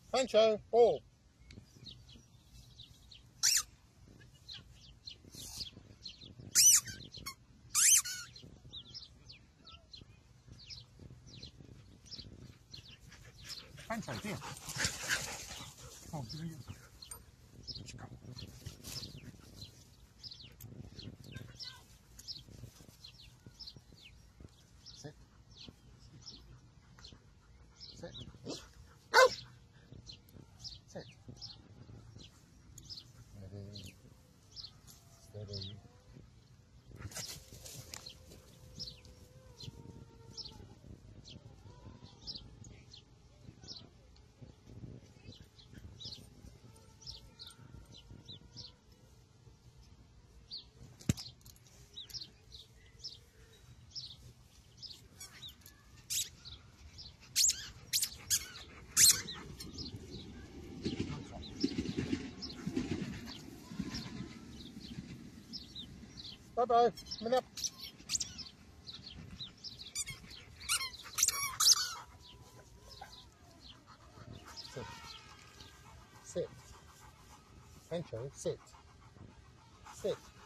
Pancho, ball. Pancho, dear. Come on, give me your... Sit. Sit. Sit. Steady. Steady. Bye-bye. Coming up. Sit. Sit. Pancho, sit. Sit.